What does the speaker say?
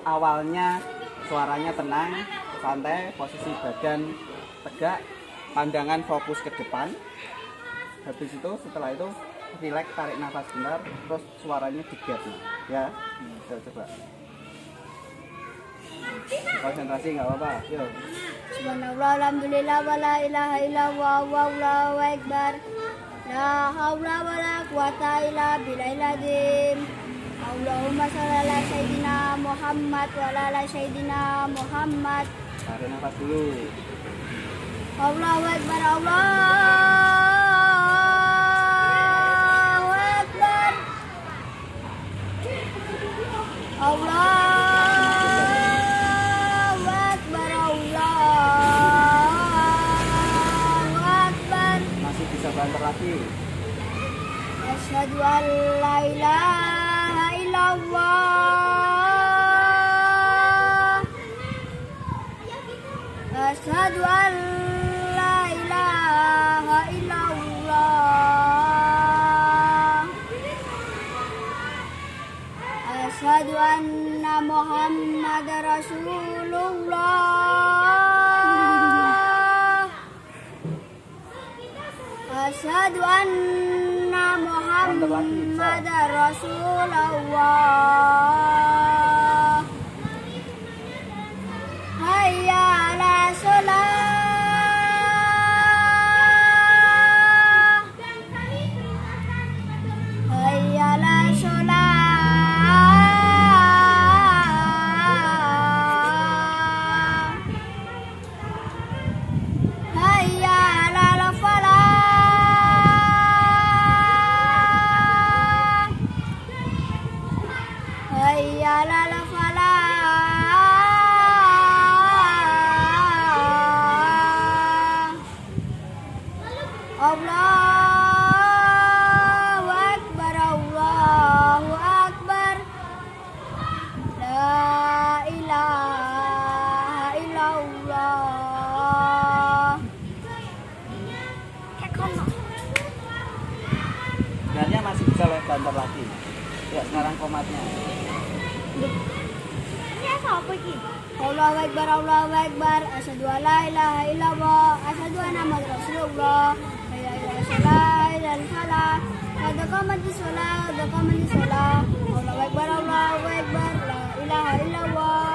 awalnya suaranya tenang, santai, posisi badan tegak, pandangan fokus ke depan. Habis itu setelah itu rileks, tarik nafas benar, terus suaranya digap ya. Coba. Konsentrasi nggak apa-apa. Yuk. Subhanallah, alhamdulillah, wala ilaha illallah, wallahu akbar. La haula wala quwata illa billahil azim. Allahumma shalli ala sayyidina Muhammad wa ala sayyidina Muhammad. Tarik nafas dulu. Allahu akbar, Allahu akbar. Allahu akbar, Allahu akbar. Masih bisa banter lagi. Asyhadu an la ilaha illallah. Asyhadu an la ilaha illallah. Asyhadu anna Muhammadar Rasulullah. Asyhadu anna Muhammadar Rasulullah. Hayya 'ala sholah. Hayya 'ala sholah. Hayya 'alal falah. Hayya 'alal falah. Allahu akbar, Allahu akbar. La ilaha illallah. Sebenarnya masih bisa banter lagi. Ya, sekarang komatnya. Allahu akbar, Allahu akbar. Asyhadu an la ilaha illallah. Asyhadu anna Muhammadar Rasulullah. Hayya 'alal shalah, hayya 'alal falah. Qad qamatis shalah, qad qamatis shalah. Allahu akbar, Allahu akbar. La ilaha illallah.